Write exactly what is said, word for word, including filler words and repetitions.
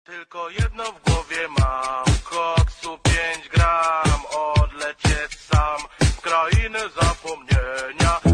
Tylko jedno w głowie mam, koksu pięć gram, odlecieć sam w krainę zapomnienia.